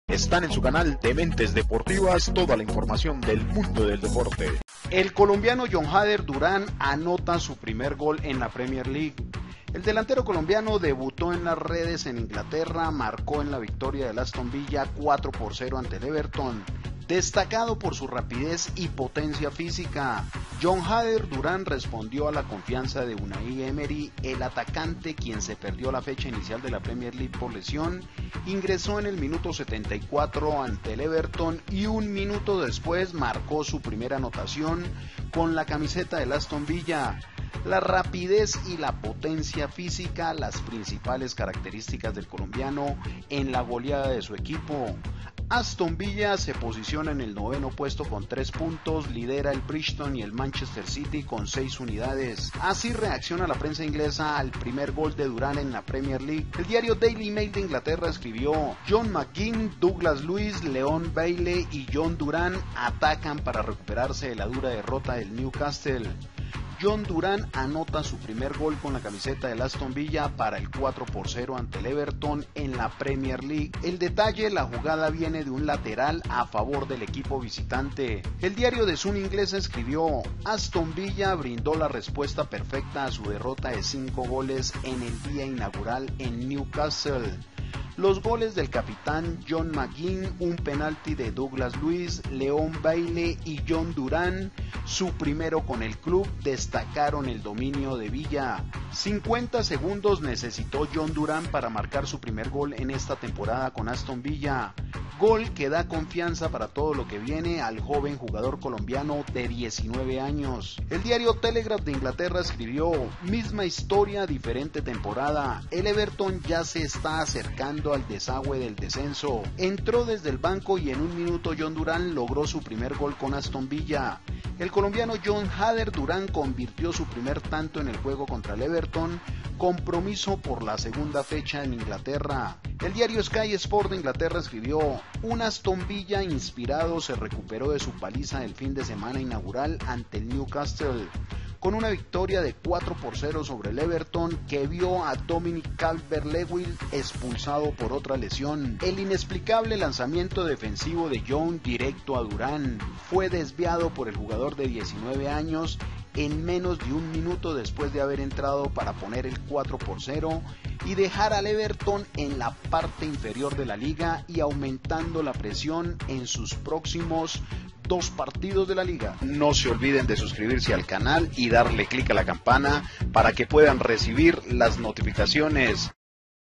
Están en su canal Dementes Deportivas toda la información del mundo del deporte. El colombiano John Hader Durán anota su primer gol en la Premier League. El delantero colombiano debutó en las redes en Inglaterra, marcó en la victoria del Aston Villa 4-0 ante el Everton. Destacado por su rapidez y potencia física, John Hader Durán respondió a la confianza de Unai Emery. El atacante, quien se perdió la fecha inicial de la Premier League por lesión, ingresó en el minuto 74 ante el Everton y un minuto después marcó su primera anotación con la camiseta del Aston Villa. La rapidez y la potencia física, las principales características del colombiano en la goleada de su equipo. Aston Villa se posiciona en el 9º puesto con 3 puntos, lidera el Bristol y el Manchester City con 6 unidades. Así reacciona la prensa inglesa al primer gol de Durán en la Premier League. El diario Daily Mail de Inglaterra escribió: John McGinn, Douglas Luiz, Leon Bailey y John Durán atacan para recuperarse de la dura derrota del Newcastle. John Durán anota su primer gol con la camiseta del Aston Villa para el 4-0 ante el Everton en la Premier League. El detalle: la jugada viene de un lateral a favor del equipo visitante. El diario The Sun inglesa escribió: Aston Villa brindó la respuesta perfecta a su derrota de 5 goles en el día inaugural en Newcastle. Los goles del capitán John McGinn, un penalti de Douglas Luiz, Leon Bailey y John Durán, su primero con el club, destacaron el dominio de Villa. 50 segundos necesitó John Durán para marcar su primer gol en esta temporada con Aston Villa. Gol que da confianza para todo lo que viene al joven jugador colombiano de 19 años. El diario Telegraph de Inglaterra escribió: misma historia, diferente temporada. El Everton ya se está acercando al desagüe del descenso. Entró desde el banco y en un minuto John Durán logró su primer gol con Aston Villa. El colombiano John Hader Durán convirtió su primer tanto en el juego contra el Everton, compromiso por la segunda fecha en Inglaterra. El diario Sky Sport de Inglaterra escribió: un Aston Villa inspirado se recuperó de su paliza del fin de semana inaugural ante el Newcastle, con una victoria de 4-0 sobre el Everton que vio a Dominic Calvert-Lewin expulsado por otra lesión. El inexplicable lanzamiento defensivo de John directo a Durán fue desviado por el jugador de 19 años en menos de un minuto después de haber entrado para poner el 4-0 y dejar al Everton en la parte inferior de la liga y aumentando la presión en sus próximos 2 partidos de la liga. No se olviden de suscribirse al canal y darle clic a la campana para que puedan recibir las notificaciones.